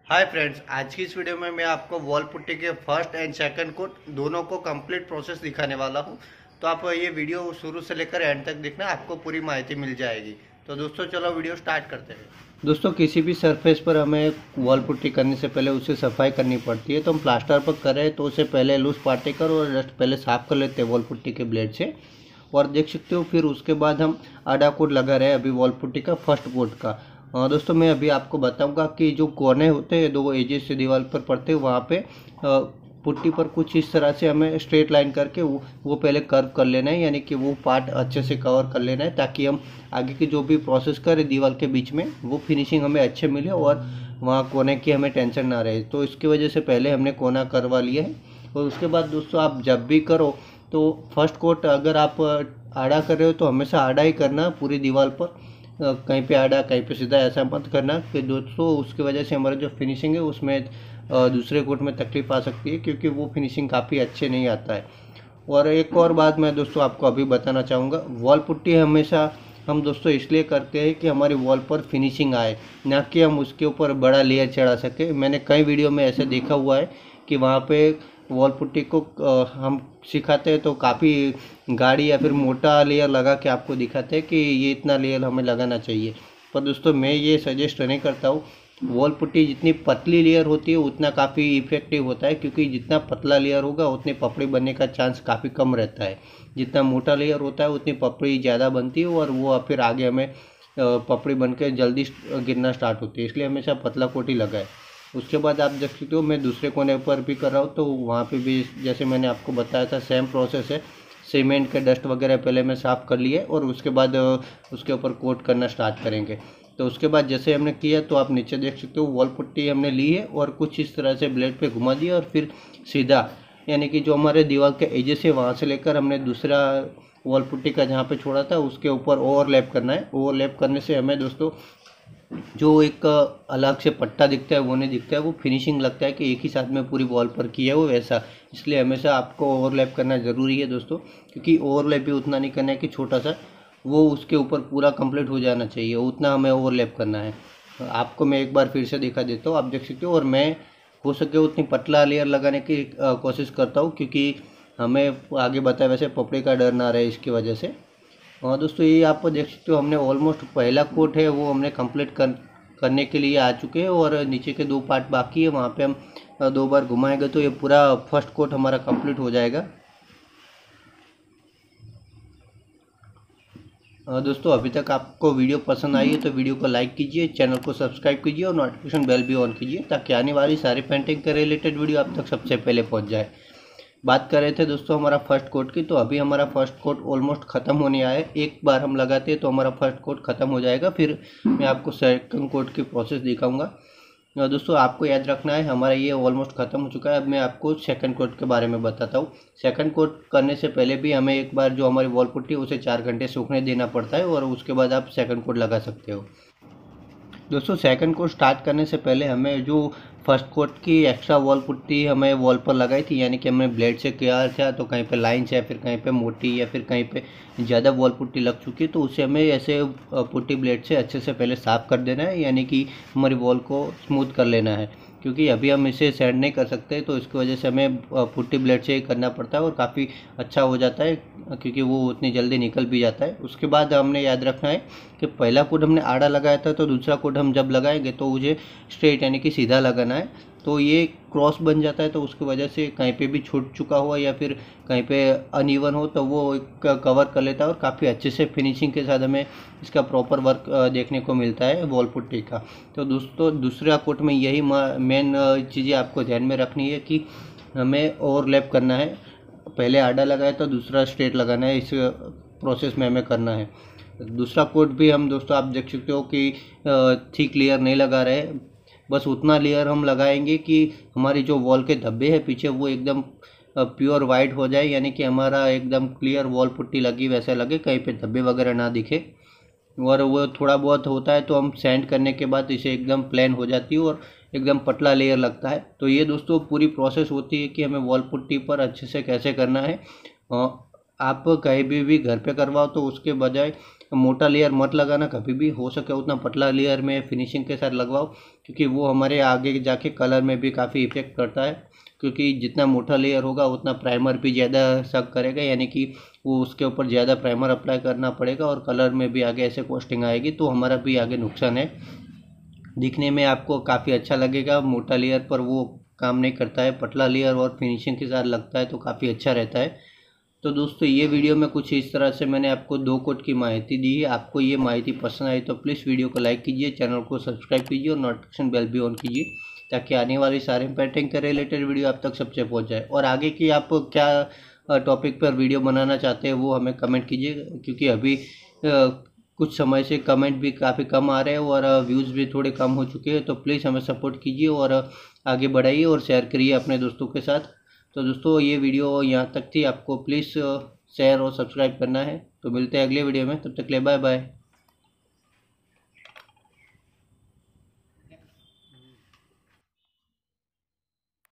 Hi friends, आज की इस वीडियो में मैं आपको वॉल पुट्टी के फर्स्ट एंड सेकंड कोट दोनों को कंप्लीट प्रोसेस दिखाने वाला हूं। तो आप ये वीडियो शुरू से लेकर एंड तक देखना, आपको पूरी माहिती मिल जाएगी। तो दोस्तों चलो वीडियो स्टार्ट करते हैं। दोस्तों किसी भी सरफेस पर हमें वॉल पुट्टी करने से पहले उसे सफाई करनी पड़ती है। तो हम प्लास्टर पर करें तो उसे पहले लूज पार्टिकल और जस्ट पहले साफ कर लेते हैं वॉल पुट्टी के ब्लेड से। और देख सकते हो फिर उसके बाद हम आधा कोट लगा रहे हैं अभी वॉल पुट्टी का फर्स्ट कोट का। दोस्तों मैं अभी आपको बताऊंगा कि जो कोने होते हैं दो एजेस से दीवार पर पड़ते हैं वहाँ पे पुट्टी पर कुछ इस तरह से हमें स्ट्रेट लाइन करके वो पहले कर्व कर लेना है, यानी कि वो पार्ट अच्छे से कवर कर लेना है ताकि हम आगे की जो भी प्रोसेस करें दीवार के बीच में वो फिनिशिंग हमें अच्छे मिले और वहाँ कोने की हमें टेंशन ना रहे। तो इसकी वजह से पहले हमने कोना करवा लिया है। और उसके बाद दोस्तों आप जब भी करो तो फर्स्ट कोट अगर आप आड़ा कर रहे हो तो हमेशा आड़ा ही करना पूरी दीवार पर, कहीं पे आड़ा कहीं पे सीधा ऐसा मत करना कि दोस्तों उसकी वजह से हमारा जो फिनिशिंग है उसमें दूसरे कोट में तकलीफ आ सकती है, क्योंकि वो फिनिशिंग काफ़ी अच्छे नहीं आता है। और एक और बात मैं दोस्तों आपको अभी बताना चाहूँगा, वॉल पुट्टी हमेशा हम दोस्तों इसलिए करते हैं कि हमारी वॉल पर फिनिशिंग आए, ना कि हम उसके ऊपर बड़ा लेयर चढ़ा सके। मैंने कई वीडियो में ऐसे देखा हुआ है कि वहाँ पे वॉल पुट्टी को हम सिखाते हैं तो काफ़ी गाढ़ी या फिर मोटा लेयर लगा के आपको दिखाते हैं कि ये इतना लेयर हमें लगाना चाहिए। पर दोस्तों मैं ये सजेस्ट नहीं करता हूँ। वॉल पुट्टी जितनी पतली लेयर होती है उतना काफ़ी इफेक्टिव होता है, क्योंकि जितना पतला लेयर होगा उतनी पपड़ी बनने का चांस काफ़ी कम रहता है। जितना मोटा लेयर होता है उतनी पपड़ी ज़्यादा बनती है और वो फिर आगे हमें पपड़ी बन के जल्दी गिरना स्टार्ट होती है। इसलिए हमेशा पतला कोट ही लगाए। उसके बाद आप देख सकते हो मैं दूसरे कोने पर भी कर रहा हूँ, तो वहाँ पे भी जैसे मैंने आपको बताया था सेम प्रोसेस है। सीमेंट के डस्ट वगैरह पहले मैं साफ़ कर लिए और उसके बाद उसके ऊपर कोट करना स्टार्ट करेंगे। तो उसके बाद जैसे हमने किया तो आप नीचे देख सकते हो वॉल पुट्टी हमने ली है और कुछ इस तरह से ब्लेड पे घुमा दिया और फिर सीधा, यानी कि जो हमारे दीवार के एजेस है वहाँ से लेकर हमने दूसरा वॉल पुट्टी का जहाँ पे छोड़ा था उसके ऊपर ओवरलैप करना है। ओवरलैप करने से हमें दोस्तों जो एक अलग से पट्टा दिखता है वो नहीं दिखता है, वो फिनिशिंग लगता है कि एक ही साथ में पूरी वॉल पर किया है वो वैसा। इसलिए हमेशा आपको ओवरलैप करना ज़रूरी है दोस्तों, क्योंकि ओवरलैप भी उतना नहीं करना है कि छोटा सा वो उसके ऊपर पूरा कंप्लीट हो जाना चाहिए, उतना हमें ओवरलैप करना है। आपको मैं एक बार फिर से दिखा देता हूँ, आप देख सकते हो। और मैं हो सके उतनी पतला लेयर लगाने की कोशिश करता हूँ, क्योंकि हमें आगे बताया वैसे पपड़ी का डर ना रहे इसकी वजह से। हाँ दोस्तों ये आप देख सकते हो हमने ऑलमोस्ट पहला कोट है वो हमने कंप्लीट करने के लिए आ चुके हैं और नीचे के दो पार्ट बाकी है, वहाँ पे हम दो बार घुमाएंगे तो ये पूरा फर्स्ट कोट हमारा कंप्लीट हो जाएगा। दोस्तों अभी तक आपको वीडियो पसंद आई है तो वीडियो को लाइक कीजिए, चैनल को सब्सक्राइब कीजिए और नोटिफिकेशन बेल भी ऑन कीजिए ताकि आने वाली सारी पेंटिंग के रिलेटेड वीडियो आप तक सबसे पहले पहुंच जाए। बात कर रहे थे दोस्तों हमारा फर्स्ट कोट की, तो अभी हमारा फर्स्ट कोट ऑलमोस्ट ख़त्म होने आया है। एक बार हम लगाते हैं तो हमारा फर्स्ट कोट ख़त्म हो जाएगा, फिर मैं आपको सेकंड कोट की प्रोसेस दिखाऊंगा। दोस्तों आपको याद रखना है हमारा ये ऑलमोस्ट ख़त्म हो चुका है। अब मैं आपको सेकंड कोट के बारे में बताता हूँ। सेकंड कोट करने से पहले भी हमें एक बार जो हमारी वॉल पुट्टी है उसे 4 घंटे सूखने देना पड़ता है और उसके बाद आप सेकंड कोट लगा सकते हो। दोस्तों सेकंड कोट स्टार्ट करने से पहले हमें जो फर्स्ट कोट की एक्स्ट्रा वॉल पुट्टी हमें वॉल पर लगाई थी, यानी कि हमने ब्लेड से किया था तो कहीं पे लाइन से या फिर कहीं पे मोटी या फिर कहीं पे ज़्यादा वॉल पुट्टी लग चुकी है, तो उसे हमें ऐसे पुट्टी ब्लेड से अच्छे से पहले साफ़ कर देना है, यानी कि हमारी वॉल को स्मूथ कर लेना है। क्योंकि अभी हम इसे सैंड नहीं कर सकते तो इसकी वजह से हमें पुट्टी ब्लेड से ही करना पड़ता है और काफ़ी अच्छा हो जाता है, क्योंकि वो उतनी जल्दी निकल भी जाता है। उसके बाद हमने याद रखना है कि पहला कोड हमने आड़ा लगाया था तो दूसरा कोड हम जब लगाएंगे तो मुझे स्ट्रेट यानी कि सीधा लगाना है। तो ये क्रॉस बन जाता है तो उसकी वजह से कहीं पे भी छूट चुका हुआ या फिर कहीं पे अनइवन हो तो वो कवर कर लेता है और काफ़ी अच्छे से फिनिशिंग के साथ हमें इसका प्रॉपर वर्क देखने को मिलता है वॉल पुट्टी का। तो दोस्तों दूसरा कोट में यही मेन चीज़ें आपको ध्यान में रखनी है कि हमें ओवरलैप करना है। पहले आड़ा लगाया तो दूसरा स्ट्रेट लगाना है, इस प्रोसेस में हमें करना है। दूसरा कोट भी हम दोस्तों आप देख सकते हो कि थिक लेयर नहीं लगा रहे, बस उतना लेयर हम लगाएंगे कि हमारी जो वॉल के धब्बे हैं पीछे वो एकदम प्योर वाइट हो जाए, यानी कि हमारा एकदम क्लियर वॉल पुट्टी लगी वैसा लगे, कहीं पे धब्बे वगैरह ना दिखे। और वो थोड़ा बहुत होता है तो हम सैंड करने के बाद इसे एकदम प्लेन हो जाती है और एकदम पतला लेयर लगता है। तो ये दोस्तों पूरी प्रोसेस होती है कि हमें वॉल पुट्टी पर अच्छे से कैसे करना है। आप कहीं भी घर पे करवाओ तो उसके बजाय मोटा लेयर मत लगाना कभी भी, हो सके उतना पतला लेयर में फिनिशिंग के साथ लगवाओ, क्योंकि वो हमारे आगे जाके कलर में भी काफ़ी इफेक्ट करता है। क्योंकि जितना मोटा लेयर होगा उतना प्राइमर भी ज़्यादा सक करेगा, यानी कि वो उसके ऊपर ज़्यादा प्राइमर अप्लाई करना पड़ेगा और कलर में भी आगे ऐसे कोस्टिंग आएगी, तो हमारा भी आगे नुकसान है। दिखने में आपको काफ़ी अच्छा लगेगा, मोटा लेयर पर वो काम नहीं करता है, पतला लेयर और फिनिशिंग के साथ लगता है तो काफ़ी अच्छा रहता है। तो दोस्तों ये वीडियो में कुछ इस तरह से मैंने आपको 2 कोट की माहिती दी है। आपको ये माहिती पसंद आई तो प्लीज़ वीडियो को लाइक कीजिए, चैनल को सब्सक्राइब कीजिए और नोटिफिकेशन बेल भी ऑन कीजिए, ताकि आने वाली सारे पेंटिंग के रिलेटेड वीडियो आप तक सबसे पहुंच जाए। और आगे की आप क्या टॉपिक पर वीडियो बनाना चाहते हैं वो हमें कमेंट कीजिए, क्योंकि अभी कुछ समय से कमेंट भी काफ़ी कम आ रहे हैं और व्यूज़ भी थोड़े कम हो चुके हैं। तो प्लीज़ हमें सपोर्ट कीजिए और आगे बढ़ाइए और शेयर करिए अपने दोस्तों के साथ। तो दोस्तों ये वीडियो यहाँ तक थी, आपको प्लीज़ शेयर और सब्सक्राइब करना है। तो मिलते हैं अगले वीडियो में, तब तक के लिए बाय बाय।